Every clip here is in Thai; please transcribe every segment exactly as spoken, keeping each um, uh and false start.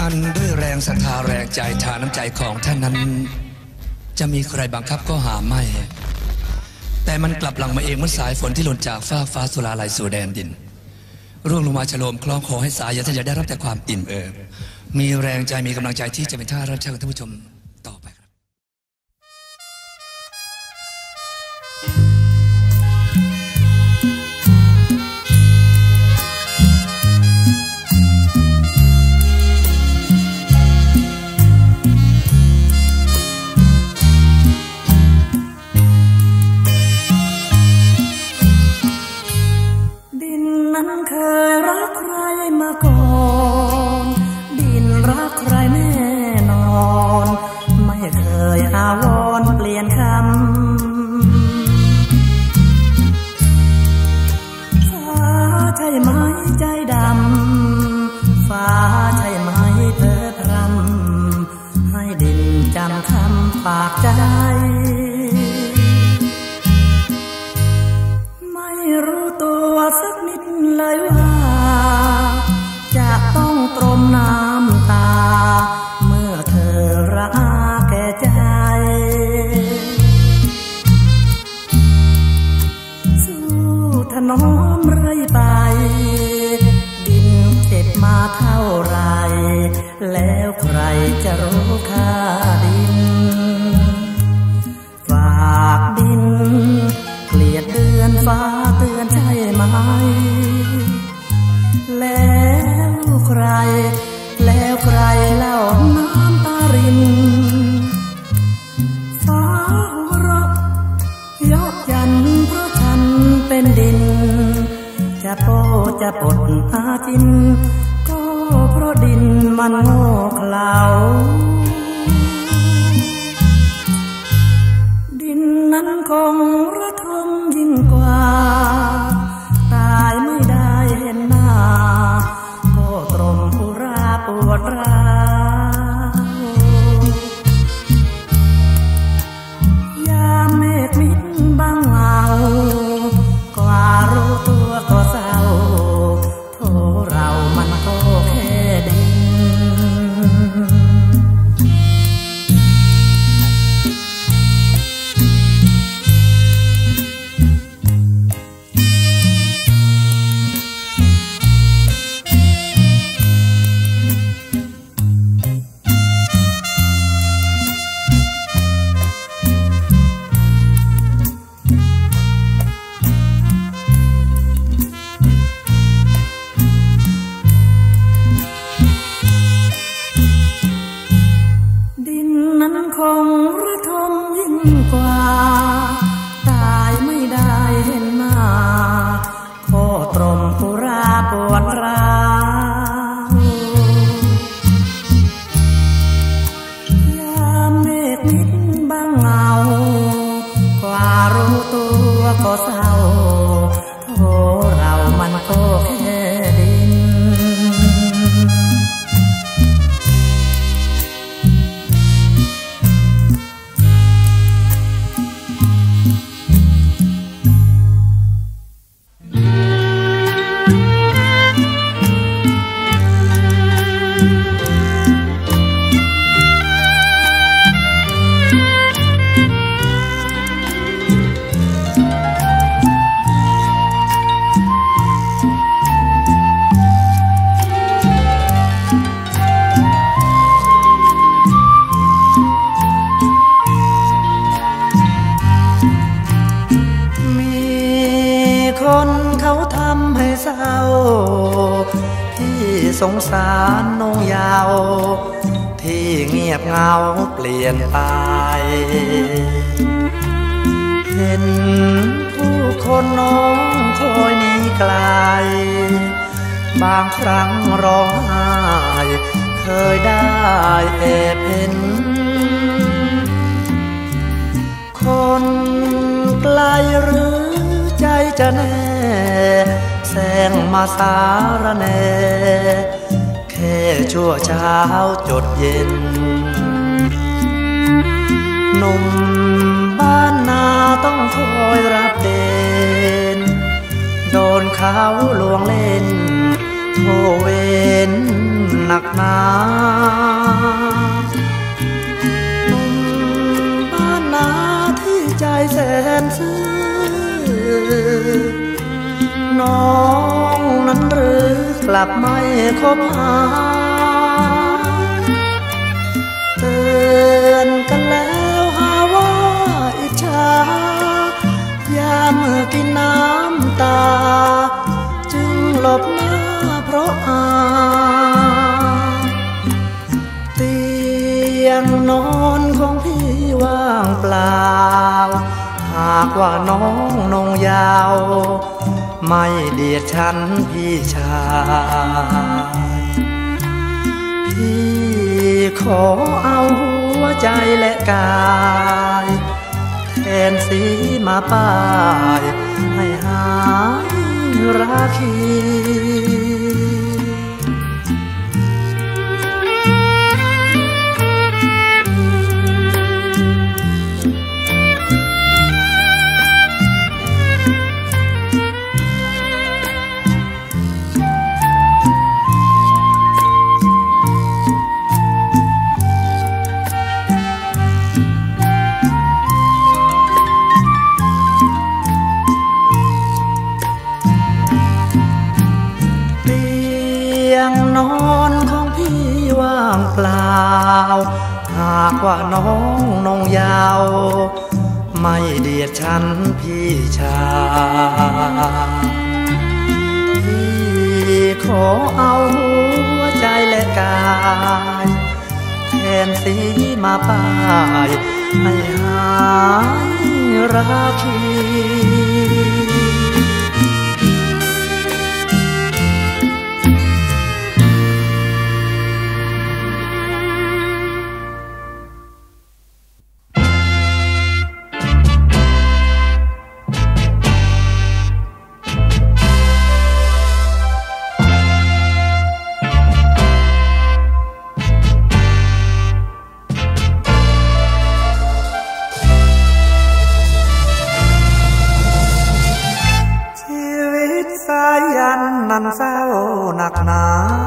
านด้วยแรงศรัทธาแรงใจทานน้ำใจของท่านนั้นจะมีใครบังคับก็หาไม่แต่มันกลับหลังมาเองเมื่อสายฝนที่หล่นจากฟ้าฟ้าสุราลัยสู่แดนดินร่วงลงมาฉโลมคล้องคอให้สายอย่าท่านจะได้รับแต่ความอิ่มเอิบมีแรงใจมีกำลังใจที่จะเป็นท่ารับใช้ของท่านผู้ชมต่อไปครับเคยรักใครมาก่อนดินรักใครแน่นอนไม่เคยอาวรเปลี่ยนคำฟ้าใช่ไหมใจดำฟ้าใช่ไหมเธอพรำให้ดินจำคำฝากใจไม่รู้ตัวสักนิดเลยว่าจะต้องตรมน้ำตาเมื่อเธอรักแก่ใจสู้ถนอมเรื่อยไปดินเจ็บมาเท่าไรแล้วใครจะรู้ค่าดินฝากดินเกลียดเดือนฟ้าเตือนใช่ไหมแล้วใครแล้วใครเล่าน้ำตารินฟ้าหัวเราะยกยันเพราะฉันเป็นดินจะโปจะปดหาจินก็เพราะดินมันโง่เขลาดินนั้นคงระทมยิ่งกว่าตายไม่ได้เห็นหน้าก็ตรมอุราปวดร้าวยามเมฆมิดบังเงากว่ารู้ตัวก็เศร้าโทเรามันก็แค่ดินคงระทมยิ่งกว่าตายไม่ได้เห็นหน้าโคตรมปุราปวดร้าวยามเมฆมิดบังเงากว่ารู้ตัวก็เศร้าโทเรามันก็แค่ดินคนเขาทำให้เศร้าที่สงสารน้องยาวที่เงียบเงาเปลี่ยนไปเห็นผู้คนน้องคอยหนีไกลบางครั้งร้องไห้เคยได้แอบเห็นคนไกลหรือใจจะแน่แสงมาสารแน่แค่ชั่วเช้าจดเย็นหนุ่มบ้านนาต้องคอยรับเด่นโดนเขาลวงเล่นโทเวนหนักหนาน้องนั้นหรือกลับไม่คบหาเตือนกันแล้วหาว่าอิจฉายามกินน้ำตาจึงหลบหน้าเพราะอายเตียงนอนของพี่ว่างเปล่าหากว่าน้องนงยาวไม่เดียดฉันพี่ชายพี่ขอเอาหัวใจและกายแทนสีมาป้ายให้หายราคีนอนของพี่ว่างเปล่าหากว่าน้องนงยาวไม่เดียดฉันพี่ชายพี่ขอเอาหัวใจและกายแทนสีมาป้ายให้หายราคีนั้นเศร้าหนักหนา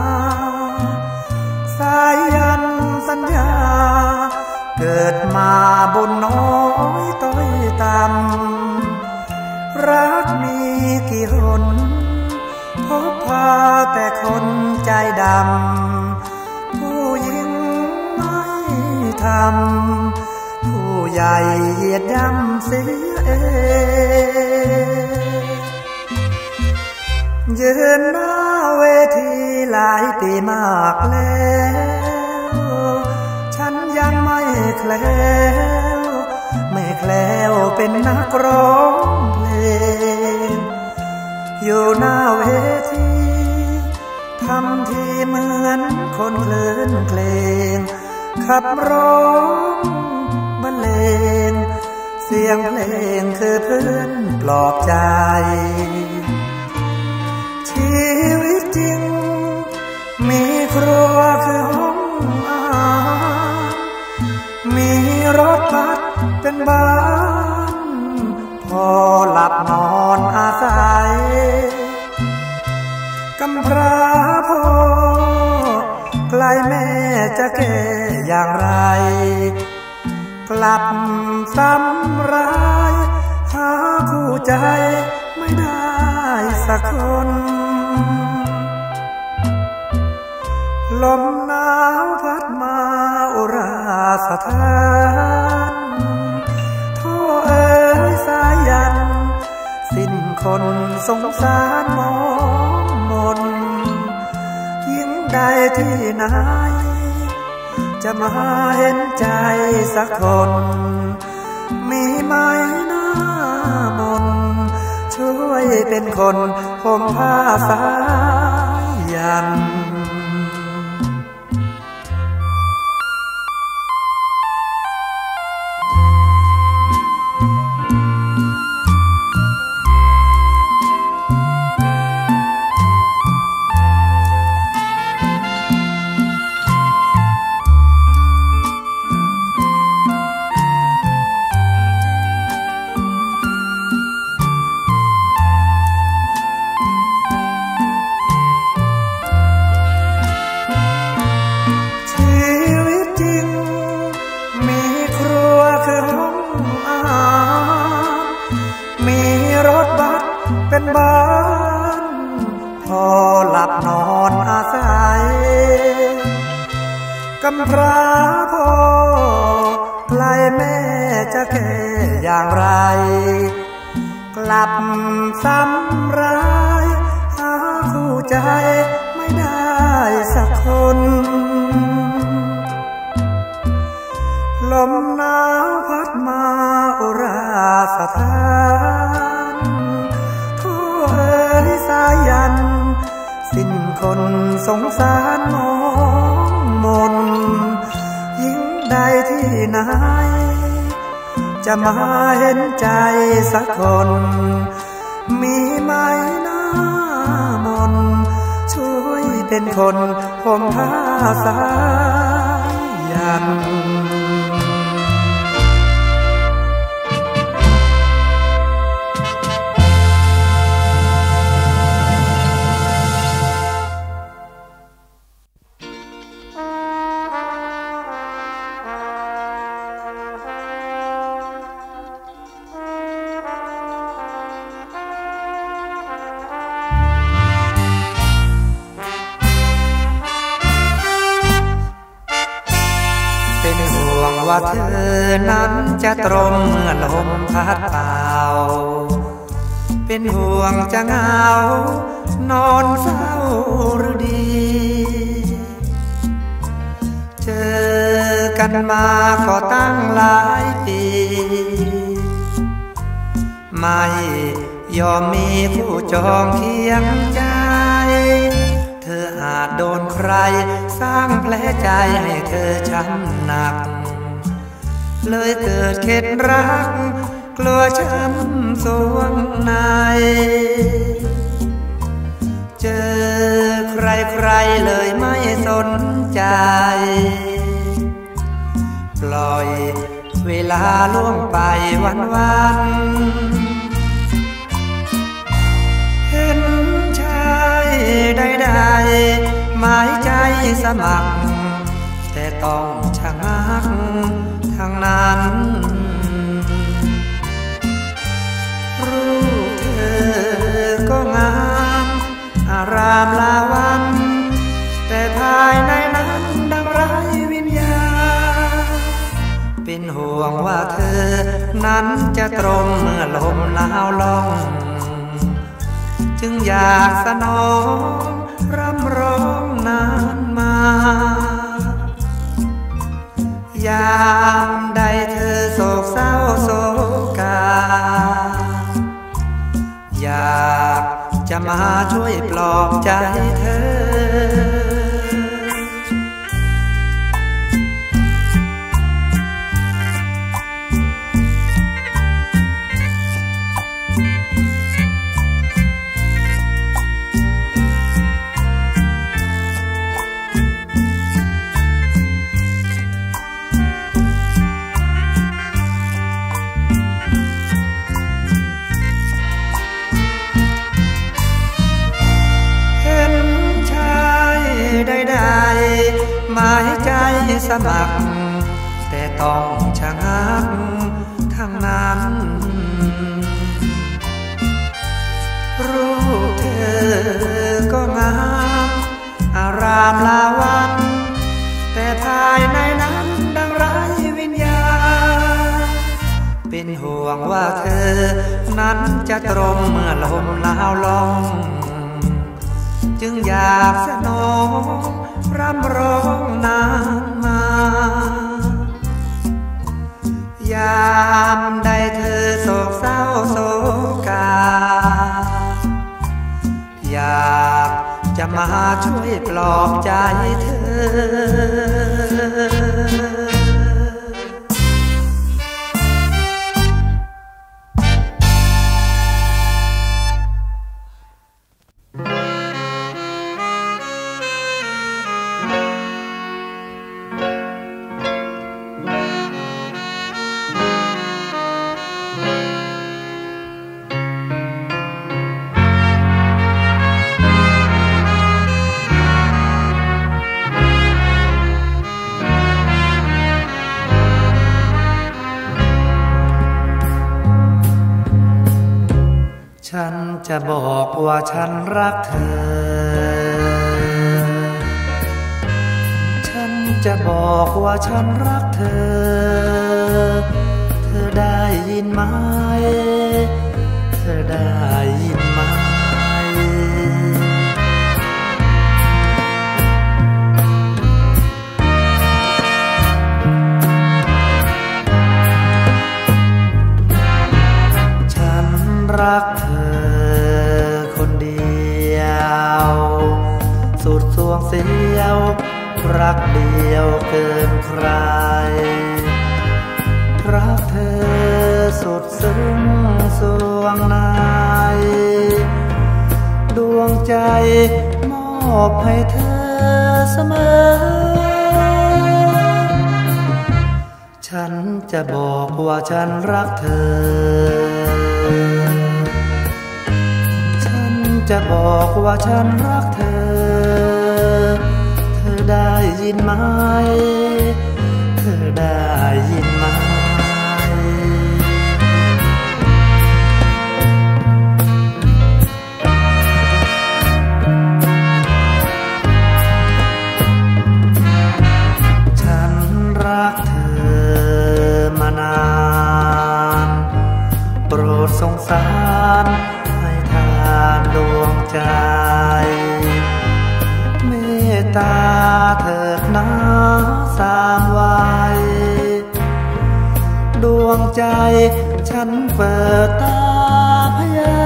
สายันสัญญาเกิดมาบนน้อยต้อยต่ำรักมีกี่หนพบพาแต่คนใจดำผู้หญิงไม่ทำผู้ใหญ่เหยียดย่ำเสียเองยืนหน้าเวทีหลายปีมากแล้วฉันยังไม่แคล้วไม่แคล้วเป็นนักร้องเพลงอยู่หน้าเวทีทำทีเหมือนคนคลื่นเพลงขับร้องบรรเลงเสียงเพลงคือเพื่อนปลอบใจชีวิตจริงมีครัวคือห้องอาหารมีรถบัสเป็นบ้านพอหลับนอนอาศัยกำพร้าพ่อไกลแม่จะแก่อย่างไรกลับซ้ำร้ายหาคู่ใจไม่ได้สักคนลมหนาวพัดมาอุราสถานโทษเอ๋ยสายันสิ้นคนสงสารมองมนยิ่งใดที่ไหนจะมาเห็นใจสักคนมีไหมหน้ามนช่วยเป็นคนห่มผ้าสายันลับนอนอาศัยกำพร้าพ่อไกลแม่จะแก่อย่างไรกลับซ้ำร้ายหาคู่ใจไม่ได้สักคนลมหนาวพัดมาอุราสถานทั่วเอ๋ยสายันสิ้นคนสงสารมองมนยิ่งใดที่ไหนจะมาเห็นใจสักคนมีไหมหน้ามนช่วยเป็นคนห่มผ้าสายันว่าเธอนั้นจะตรมเมื่อลมพัดเป่าเป็นห่วงจะเหงานอนเศร้าหรือดีเจอกันมาก็ตั้งหลายปีไม่ยอมมีคู่จองเคียงใจเธออาจโดนใครสร้างแผลใจให้เธอช้ำหนักเลยเกิดเข็ดรักกลัวช้ำสวงในเจอใครใครเลยไม่สนใจปล่อยเวลาล่วงไปวันวันเห็นชายใดๆหมายใจสมัครแต่ต้องชะงักทางนั้นรูปเธอก็งามอารามลาวันแต่ภายในนั้นดังไร้วิญญาณเป็นห่วงว่าเธอนั้นจะตรงเมื่อลมหนาวลงจึงอยากสนองรำร้องนานมายามใดเธอโศกเศร้าโศกาอยากจะมาช่วยปลอบใจเธอหมายใจสมัครแต่ต้องชะงักทางนั้นรูปเธอก็งามอารามลาวันแต่ภายในนั้นดังไร้วิญญาณเป็นห่วงว่าเธอนั้นจะตรงเมื่อลมหนาวลงจึงอยากสนองรำร้องนานมายามใดเธอโศกเศร้าโศกาอยากจะมาช่วยปลอบใจเธอ ฉันจะบอกว่าฉันรักเธอจะบอกว่าฉันรักเธอเธอได้ยินไหมเธอได้ยินไหมฉันรักเธอคนเดียวสุดสวงเสียวรักเดียวเกินใครรักเธอสุดซึ้งสวงในดวงใจมอบให้เธอเสมอฉันจะบอกว่าฉันรักเธอฉันจะบอกว่าฉันรักเธอเธอได้ยินไหมเธอได้ยินไหมฉันรักเธอมานานโปรดสงสารให้ทานดวงใจเมตตาเถิดนะสามวัยดวงใจฉันเปิดตาพยา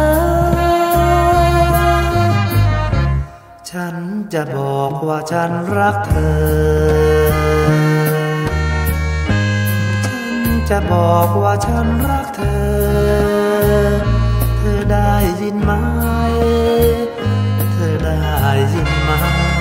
ฉันจะบอกว่าฉันรักเธอฉันจะบอกว่าฉันรักเธอเธอได้ยินไหมเธอได้ยินไหม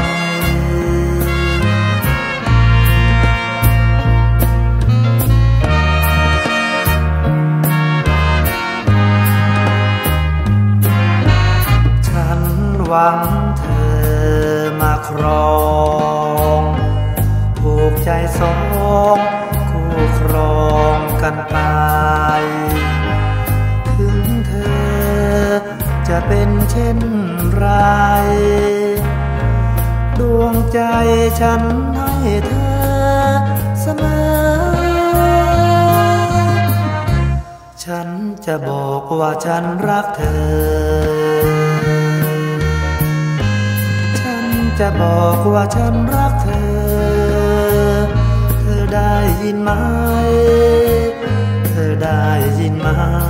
ฉันหวังเธอมาครองผูกใจสองคู่ครองกันไปถึงเธอจะเป็นเช่นไรดวงใจฉันให้เธอเสมอฉันจะบอกว่าฉันรักเธอฉันจะบอกว่าฉันรักเธอเธอได้ยินไหมเธอได้ยินไหม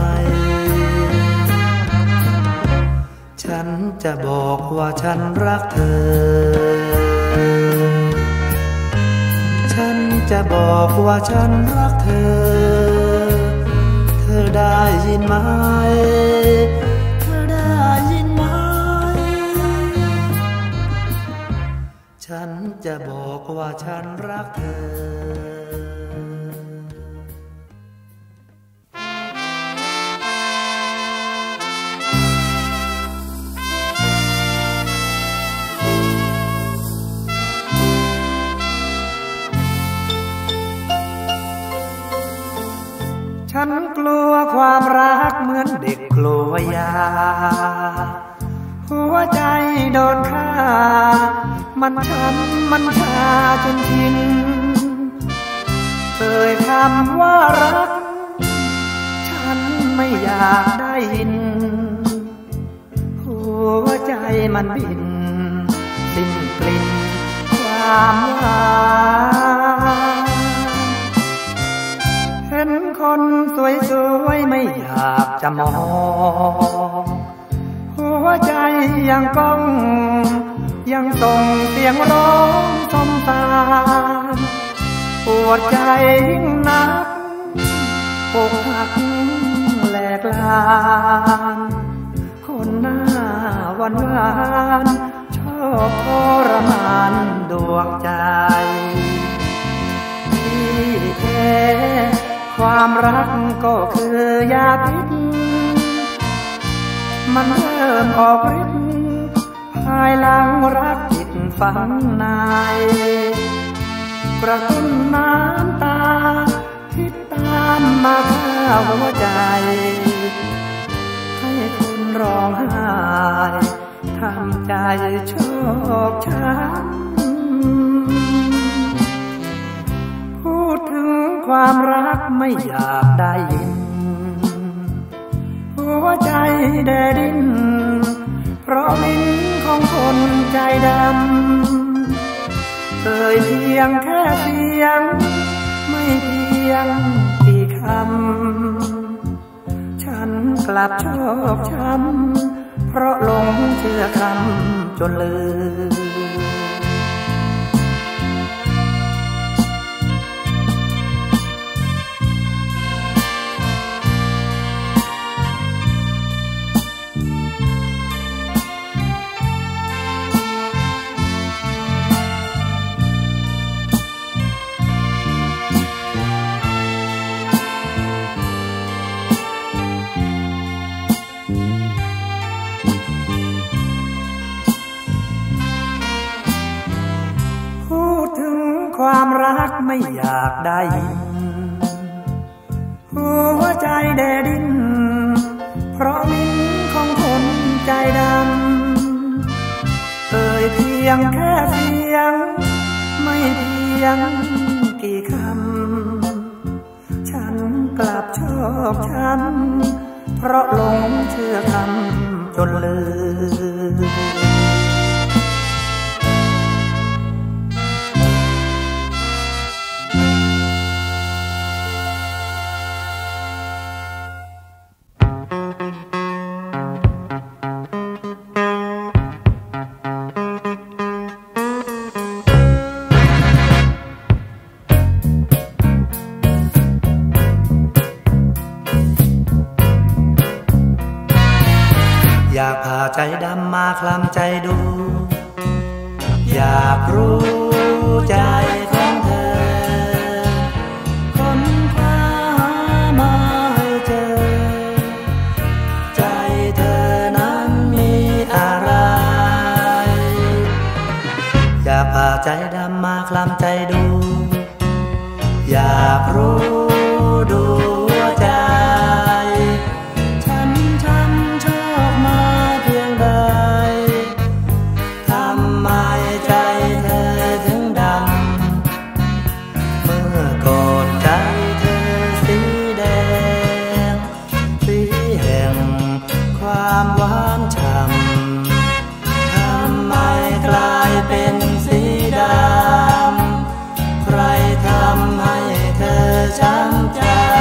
ฉันจะบอกว่าฉันรักเธอฉันจะบอกว่าฉันรักเธอเธอได้ยินไหมเธอได้ยินไหมฉันจะบอกว่าฉันรักเธอฉันกลัวความรักเหมือนเด็กกลัวยาหัวใจโดนฆ่ามันช้ำมันชาจนชินเอ่ยคำว่ารักฉันไม่อยากได้ยินหัวใจมันบินสิ้นกลิ่นความหวานเห็นคนสวยๆไม่อยากจะมองหัวใจยังก้องยังส่งเสียงร้องสมสารปวดใจยิ่งนักอกหักแหลกลานคนหน้าหวานหวานชอบทรมานดวงใจที่แท้ความรักก็คือยาพิษมันเริ่มออกฤทธิ์ภายหลังรักจิตฝังในกระตุ้นน้ำตาที่ตามมาฆ่าหัวใจให้คนร้องไห้ทำใจชอกช้ำความรักไม่อยากได้ยินหัวใจแดดิ้นเพราะลิ้นของคนใจดำเคยเพียงแค่เสียงไม่เพียงกี่คำฉันกลับชอบช้ำเพราะหลงเชื่อคำจนลืมความรักไม่อยากได้ยินหัวใจแดดิ้นเพราะลิ้นของคนใจดำเอ่ยเพียงแค่เสียงไม่เพียงกี่คำฉันกลับชอบช้ำเพราะหลงเชื่อคำจนลืมอยากพาใจดำมาคลำใจดูอยากรู้ใจของเธอค้นคว้ามาให้เจอใจเธอนั้นมีอะไรอยากพาใจดำมาคลำใจดูอยากรู้ดูใจความหวานฉ่ำทำไมกลายเป็นสีดำใครทำให้เธอช้ำใจ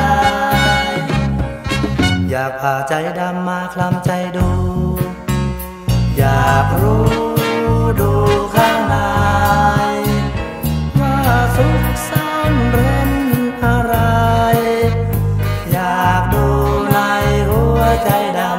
อยากพาใจดำมาคลำใจดูอยากรู้ดูข้างในว่าสุขซ่อนเร้นอะไรอยากดูในหัวใจดำ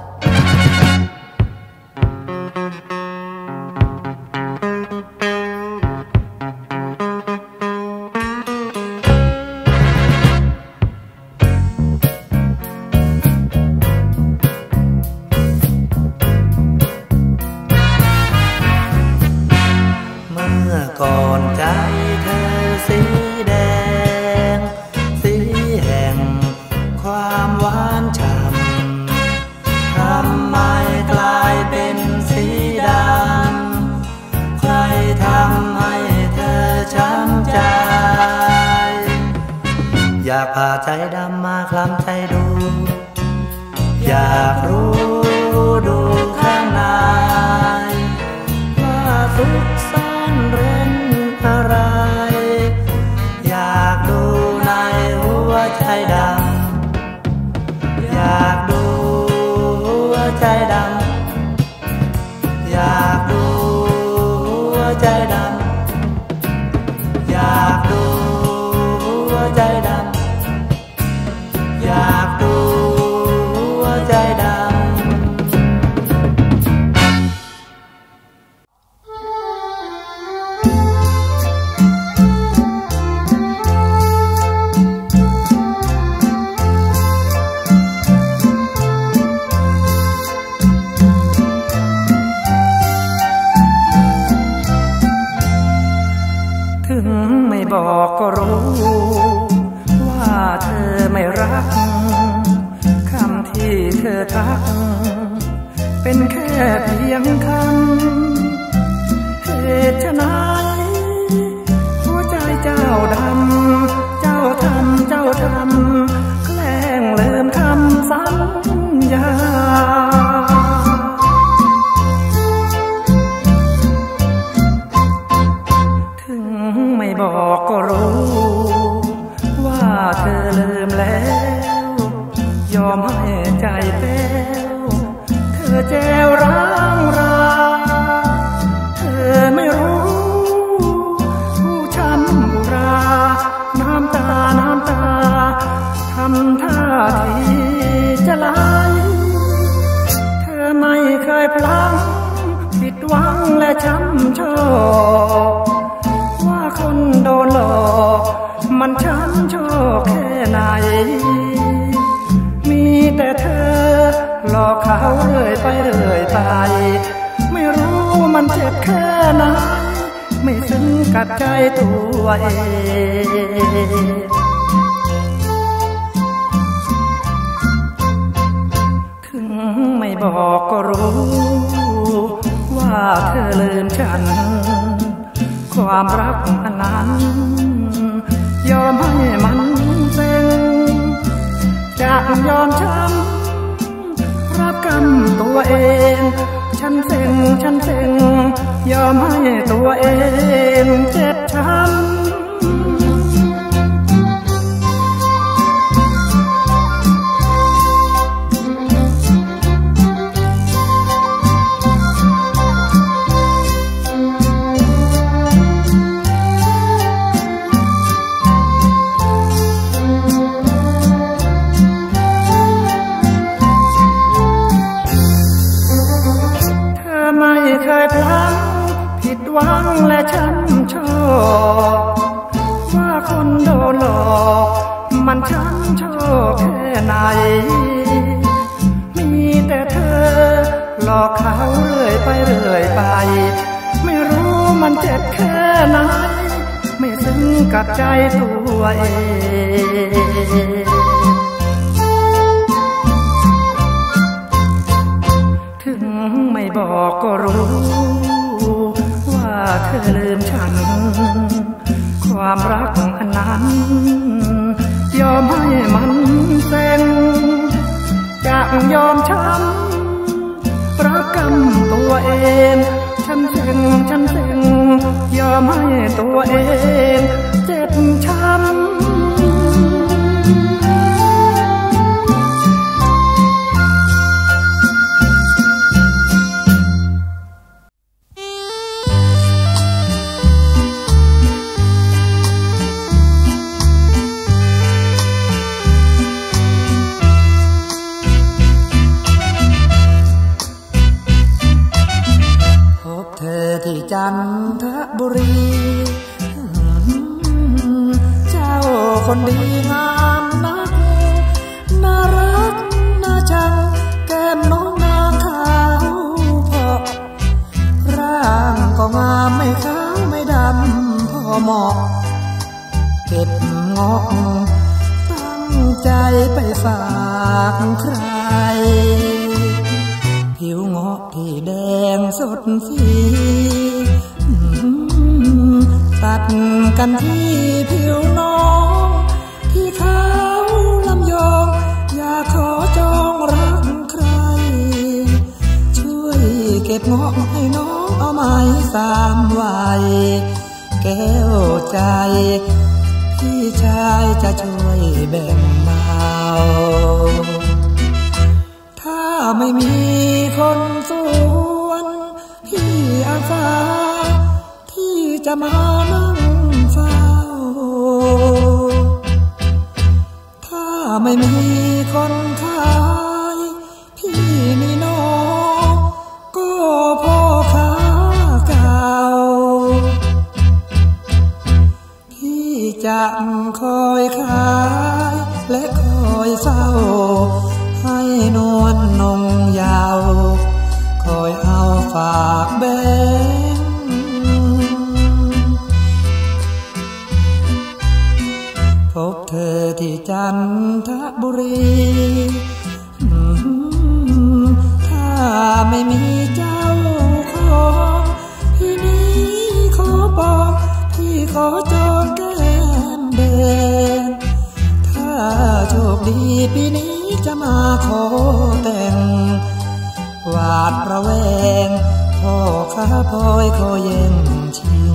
ก่อนใจเธอสีแดงสีแห่งความหวานฉ่ำทำไมกลายเป็นสีดำใครทำให้เธอช้ำใจอยากพาใจดำมาคลำใจดูอยากรู้ดูข้างในว่าสุขซ่อนเร้นอะไรอยากดูในหัวใจดำอยากดูหัวใจดำอยากดูหัวใจดำอยากดูหัวใจดำอยากดูหัวใจดำบอกก็รู้ว่าเธอไม่รักคำที่เธอทักเป็นแค่เพียงคำเหตุไฉนหัวใจเจ้าดำเจ้าทช้ำชอกว่าคนโดนหลอกมันช้ำชอกแค่ไหนมีแต่เธอหลอกเขาเรื่อยไปเรื่อยไปไม่รู้มันเจ็บแค่ไหนไม่ซึ้งกับใจตัวเองถึงไม่บอกก็รู้ว่าเธอลืมฉันความรักอันนั้นยอมให้มันเซ็งจะยอมช้ำรับกรรมตัวเองฉันเซ็งฉันเซ็งยอมให้ตัวเองเจ็บช้ำเคยพลั้งผิดหวังและช้ำชอกว่าคนโดนหลอกมันช้ำชอกแค่ไหนมีแต่เธอหลอกเขาเรื่อยไปเรื่อยไปไม่รู้มันเจ็บแค่ไหนไม่ซึ้งกับใจตัวเองถึงไม่บอกก็รู้ว่าเธอลืมฉันความรักอันนั้นยอมให้มันเซ็งจะยอมช้ำรักกรรมตัวเองฉันเซ็งฉันเซ็งยอมให้ตัวเองเจ็บช้ำที่จันทบุรีเจ้าคนดีงามนักน่ารักน่าชังแก้มน้องนางขาวพอร่างก็งามไม่ขาวไม่ดำพอเหมาะเก็บงอกตั้งใจไปฝากใครผิวเงาะที่แดงสดสีตัดกันที่ผิวน้องที่ขาวลำยองอยากขอจองรักใครช่วยเก็บเงาะให้น้องเอาไม้สามไว้แก้วใจพี่ชายจะช่วยแบ่งเบาถ้าไม่มีคนสวนพี่อาสาที่จะมานั่งเฝ้าถ้าไม่มีคนขายพี่มีน้องก็พ่อค้าเก่าพี่จะคอยขายและคอยเฝ้าให้นวลนงยาวคอยเอาฝากแบงพบเธอที่จันทบุรีถ้าไม่มีเจ้าของพี่นี้ขอบอกพี่ขอจองแก้มแดงถ้าโชคดีปีนี้จะมาขอแต่งหวาดระแวงพ่อข้าพลอยขอแย่งชิง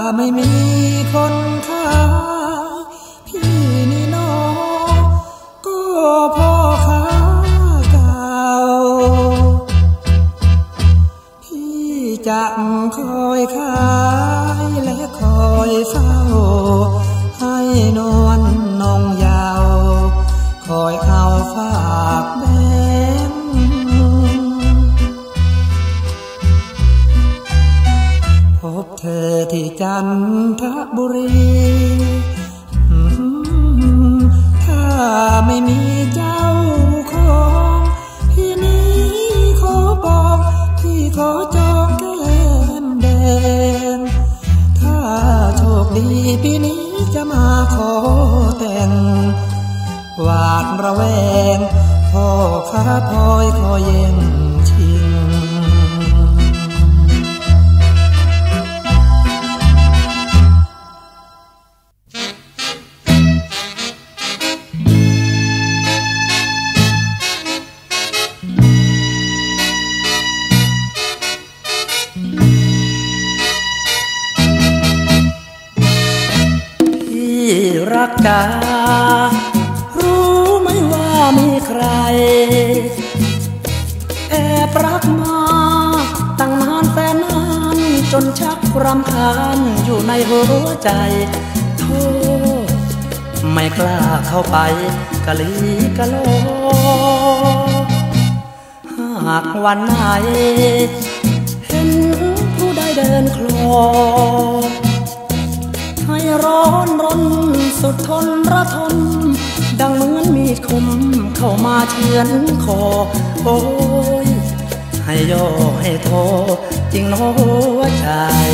ไม่มีคนขายพี่นี่น้องก็พ่อค้าเก่าพี่จะคอยขายและคอยเฝ้าให้นวลนองยาวคอยเอาฝากแบงพบเธอที่จันทบุรีถ้าไม่มีเจ้าของพี่นี้ขอบอกพี่ขอจองแก้มแดงถ้าโชคดีปีนี้จะมาขอแต่งหวาดระแวงพ่อข้าพลอยขอเย็นชิงพี่รักจ๋ารู้ไหมว่ามีใครแอบรักมาตั้งนานแสนนานจนชักรำคาญอยู่ในหัวใจโธ่ไม่กล้าเข้าไปกะลีกะโลหากวันไหนเห็นผู้ใดเดินคลอให้ร้อนรนสุดทนระทมดังเหมือนมีดคมเข้ามาเฉือนคอโอ้ยให้ย่อให้โทจริงโน้หัวใจ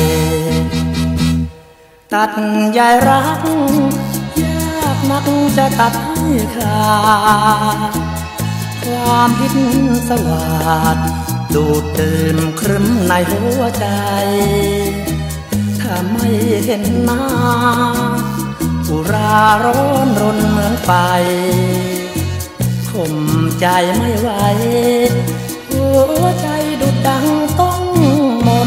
ตัดยายรักยากนักจะตัดให้ขาดความพิษสวาดดูดดื่มครึ้มในหัวใจถ้าไม่เห็นหน้าอุราร้อนรนเหมือนไฟข่มใจไม่ไหวหัวใจดุดดังต้องมน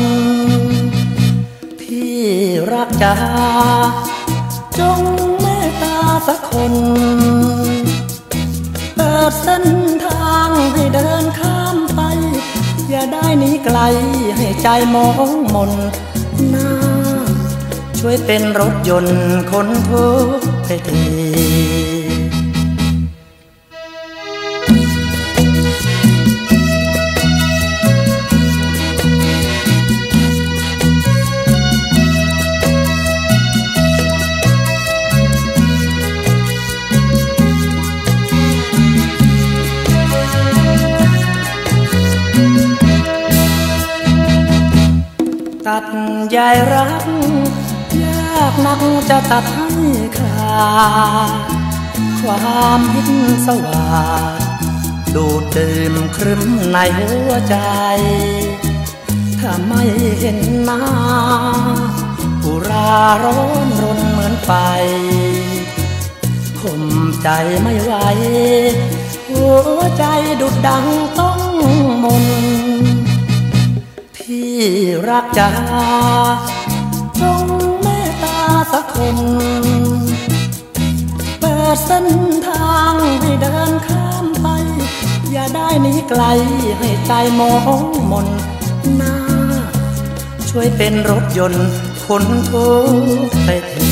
พี่รักจ๋าจงเมตตาสักคนเปิดเส้นทางให้เดินข้ามไปอย่าได้หนีไกลให้ใจมองมนหน้าช่วยเป็นรถยนต์คนทุกข์ไปทีตัดยายรักยากนักจะตัดให้ขาดความพิษสวาดดูดดื่มครึ้มในหัวใจถ้าไม่เห็นหน้าอุราร้อนรนเหมือนไฟข่มใจไม่ไหวหัวใจดุดดังต้องมนพี่รักจ๋าจงเมตตาสักคนเปิดเส้นทางให้เดินข้ามไปอย่าได้หนีไกลให้ใจมองมนหน้าช่วยเป็นรถยนต์คนทุกข์ไปที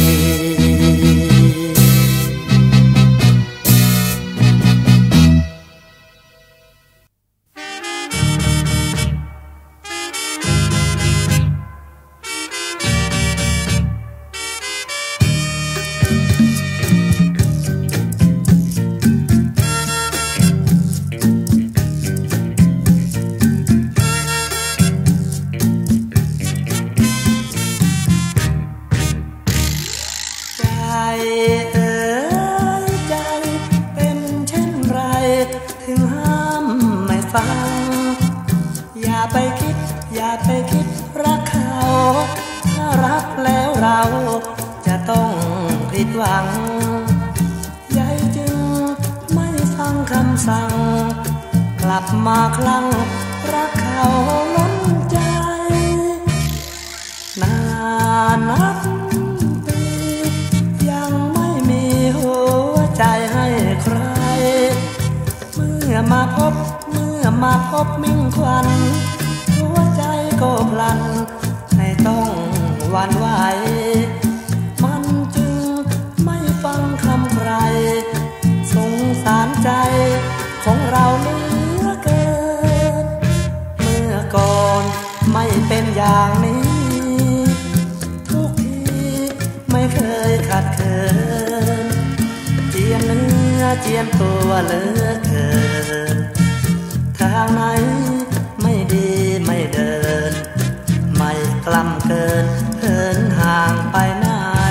อย่าไปคิดอย่าไปคิดรักเขาถ้ารักแล้วเราจะต้องผิดหวังยายจึงไม่ฟังคำสั่งกลับมาคลั่งรักเขาล้นใจนานนับปียังไม่มีหัวใจให้ใครเมื่อมาพบเมื่อมาพบมิ่งควันหัวใจก็พลันให้ต้องหวั่นไหวมันจึงไม่ฟังคำใครสงสารใจของเราเหลือเกินเมื่อก่อนไม่เป็นอย่างนี้ทุกทีไม่เคยขัดเขินเจียมเนื้อเจียมตัวเหลือเกินทางไหนไม่ดีไม่เดินไม่กล้ำเกินเหินห่างไปไหน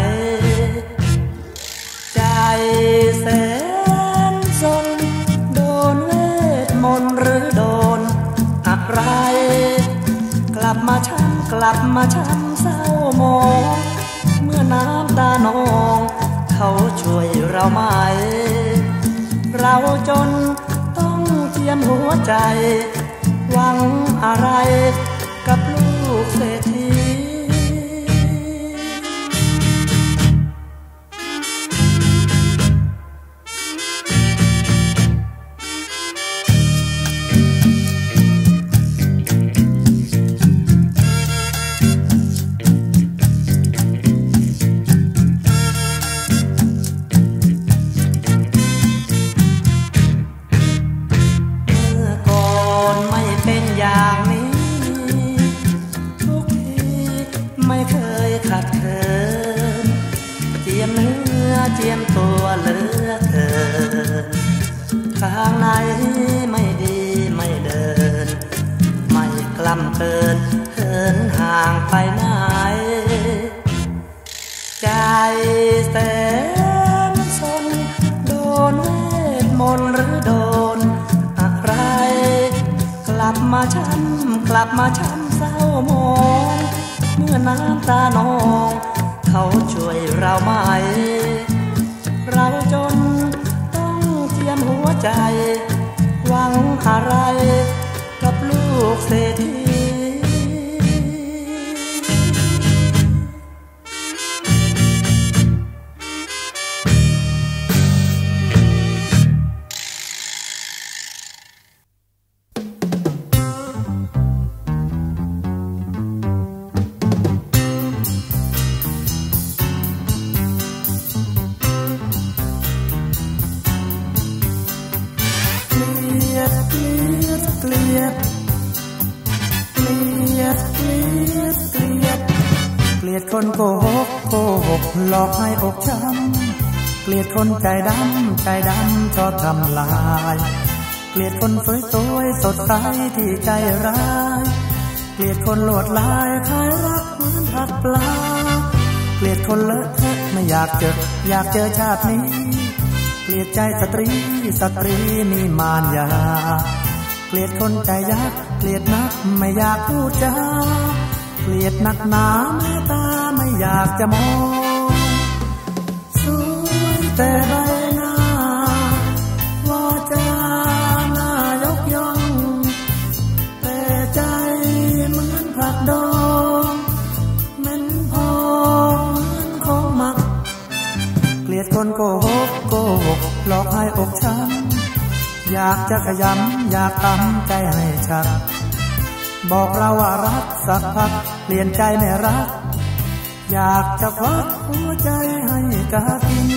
ใจแสนสนโดนเวทมนต์หรือโดนอะไรกลับมาช้ำกลับมาช้ำเศร้ามองเมื่อน้ำตานองเขาช่วยเราไหมเราจนต้องเจียมหัวใจหวังอะไรกับลูกเศรษฐีเจียมตัวเหลือเกินทางไหนไม่ดีไม่เดินไม่กล้ำเกินเหินห่างไปไหนใจแสนสนโดนเวทมนต์หรือโดนอะไรกลับมาช้ำกลับมาช้ำเศร้ามองเมื่อน้ำตานองเขาช่วยเราไหมเราจนต้องเจียมหัวใจหวังอะไรกับลูกเศรษฐีคนโกหกโกหกหลอกให้อกช้ำเกลียดคนใจดำใจดำชอบทำลายเกลียดคนสวยสวยสดใสที่ใจร้ายเกลียดคนโลดลายขายรักเหมือนผักปลาเกลียดคนเลอะเทอะไม่อยากเจออยากเจอชาตินี้เกลียดใจสตรีสตรีมีมารยาเกลียดคนใจยักษ์เกลียดนักไม่อยากพูดจาเกลียดนักหนาแม่ตาไม่อยากจะมองสวยแต่ใบหน้าวาจาหน้ายกย่องแต่ใจเหมือนผักดองเหม็นพองเหมือนของหมักเกลียดคนโกหกโกหกหลอกให้อกช้ำอยากจะขยำอยากตำใจให้ชักบอกเราว่ารักสักพักเปลี่ยนใจไม่รักอยากจะควักหัวใจให้กากิน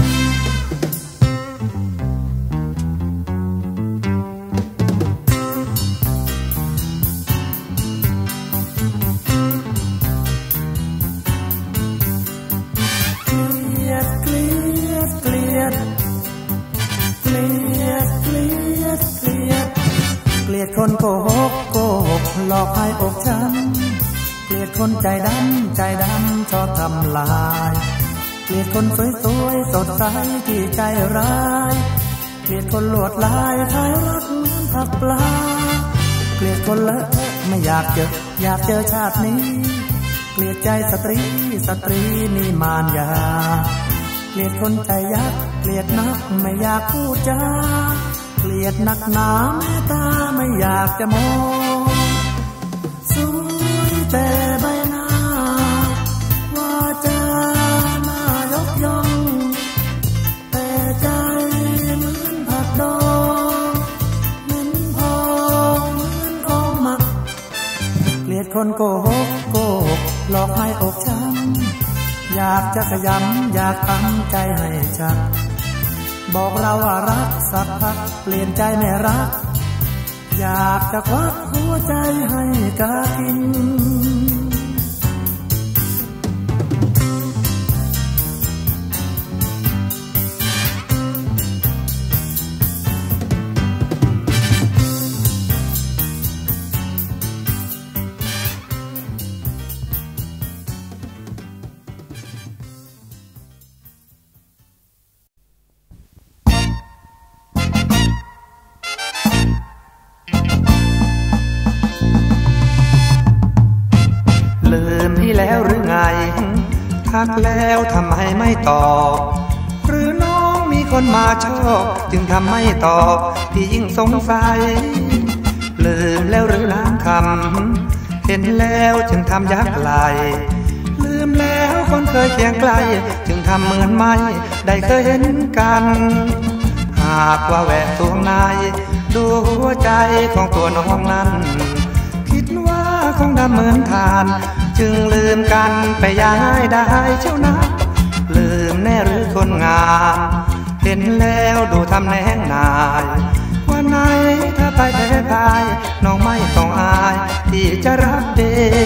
เกลียดเกลียดเกลียดเกลียดเกลียดเกลียดเกลียดคนโกหกโกหกหลอกให้อกช้ำเกลียดคนใจดำใจดำชอบทำลายเกลียดคนสวยสวยสดใสที่ใจร้ายเกลียดคนโลดลายขายรักเหมือนผักปลาเกลียดคนเลอะเทอะไม่อยากเจออยากเจอชาตินี้เกลียดใจสตรีสตรีมีมารยาเกลียดคนใจยักษ์เกลียดนักไม่อยากพูดจาเกลียดนักหนาแม่ตาไม่อยากจะมองสวยแต่ใบหน้าวคนโกหกโกหกหลอกให้อกช้ำอยากจะขยำอยากทำใจให้ชักบอกเราว่ารักสักพักเปลี่ยนใจไม่รักอยากจะควักหัวใจให้กากินแล้วหรือไงทักแล้วทำไมไม่ตอบหรือน้องมีคนมาชอบจึงทำไม่ตอบพี่ยิ่งสงสัยลืมแล้วหรือล้างคำเห็นแล้วจึงทำยักไหลลืมแล้วคนเคยเคียงไกลจึงทำเหมือนไม่ได้เคยเห็นกันหากว่าแหวกสวงในดูหัวใจของตัวน้องนั้นคิดว่าคงดำเหมือนทานจึงลืมกันไปย้ายได้เจ้านะลืมแน่หรือคนงามเห็นแล้วดูทำแหนงนายวันไหนถ้าไปแพ้พายน้องไม่ต้องอายที่จะรับเด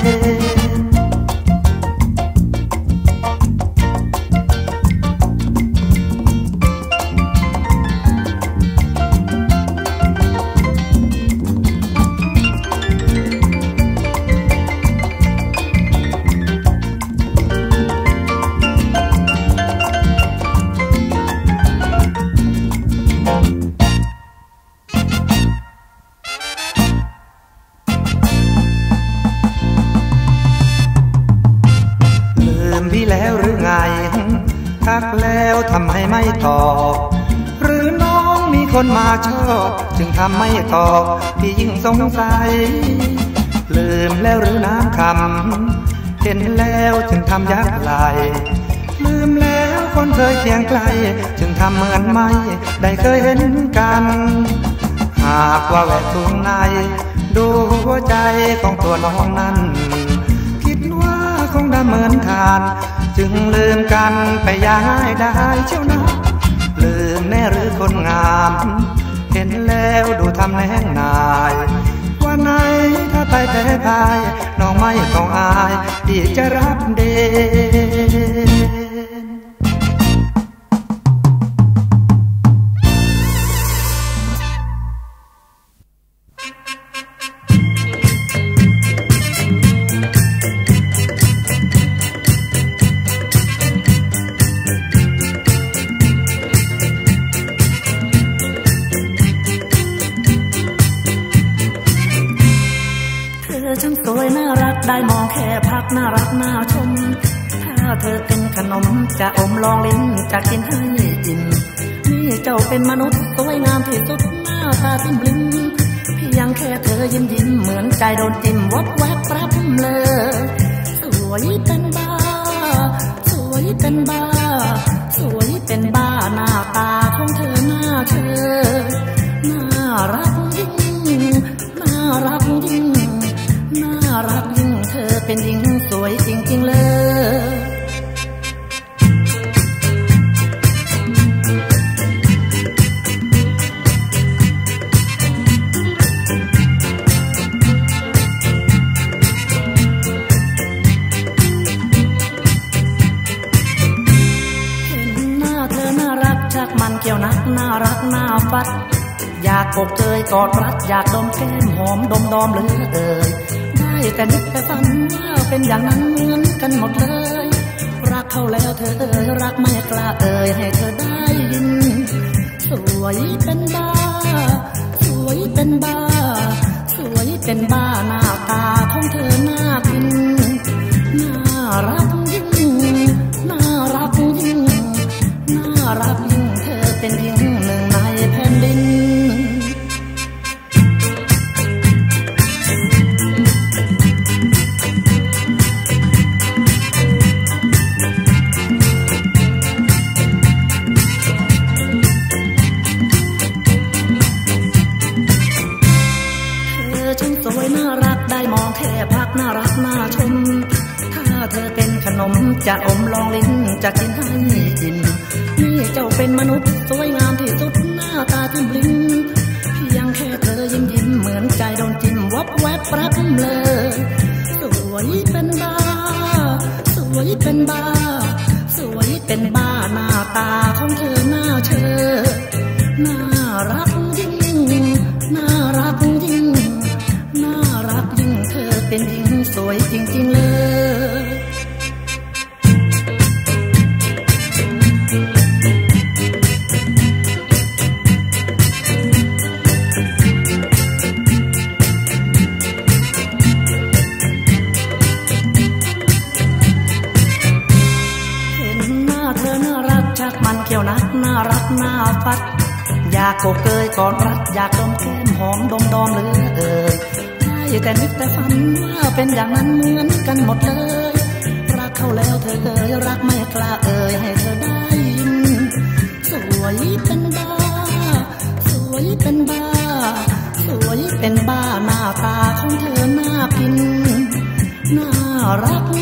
ทักแล้วทำไมไม่ตอบหรือน้องมีคนมาชอบจึงทำไม่ตอบพี่ยิ่งสงสัยลืมแล้วหรือน้ำคำเห็นแล้วจึงทำยักไหลลืมแล้วคนเคยเคียงไกลจึงทำเหมือนไม่ได้เคยเห็นกันหากว่าแหวกสวงในดูหัวใจของตัวน้องนั้นคิดว่าคงดำเหมือนทานจึงลืมกันไปย้ายได้เจ้านะลืมแน่หรือคนงามเห็นแล้วดูทำแหนงนายวันไหนถ้าไปแพ้พายน้องไม่ต้องอายที่จะรับเดช่างสวยน่ารักได้มองแค่พักน่ารักน่าชมถ้าเธอเป็นขนมจะอมลองลิ้นจะกินให้อิ่มนี่เจ้าเป็นมนุษย์สวยงามที่สุดหน้าตาติ้มลิ้มเพียงแค่เธอยิ้มยิ้มเหมือนใจโดนจิ้มวับแวบแปรบเลยสวยเป็นบ้าสวยเป็นบ้าสวยเป็นบ้าหน้าตาของเธอน่าเชื่อน่ารักยิ่งน่ารักยิ่งน่ารักยิ่งเธอเป็นหญิงสวยจริงๆเลยเห็นหน้าเธอน่ารักชักมันเกี่ยวนักน่ารักน่าฟัดอยากกบเกยกอดรัดอยากดมแก้มหอมดมดอมเหลือเอ่ยได้แต่นึกแต่ฝันว่าเป็นอย่างนั้นเหมือนกันหมดเลยรักเขาแล้วเธอเอ่ยรักไม่กล้าเอ่ยให้เธอได้ยินสวยเป็นบ้าสวยเป็นบ้าสวยเป็นบ้าหน้าตาของเธอน่ากินน่ารักยิ่งน่ารักยิ่งน่ารักยิ่งเธอเป็นหญิงหนึ่งในแผ่นดินสวยน่ารักได้มองแค่พักน่ารักจะอมลองลิ้นจะกินให้กินนี่เจ้าเป็นมนุษย์สวยงามที่สุดหน้าตาทิมลิ้นเพียงแค่เธอยิ้มยิ้มเหมือนใจโดนจิ้มวับแวบแปรบเลยสวยเป็นบ้าสวยเป็นบ้าสวยเป็นบ้าหน้าตาของเธอหน้าเชอน่ารักยิ่งน่ารักยิ่งน่ารักยิ่งเธอเป็นหญิงสวยจริงๆเลยมันเกี่ยวนักน่ารักน่าฟัดอยากโกเกยกอดรัดอยากดมแก้มหอมดมดอมเลยเอ่ยได้แต่นึกแต่ฝันว่าเป็นอย่างนั้นเหมือนกันหมดเลยรักเขาแล้วเธอเอ่ยรักไม่กล้าเอ่ยให้เธอได้ยินสวยเป็นบ้าสวยเป็นบ้าสวยเป็นบ้าหน้าตาของเธอน่ากินน่ารัก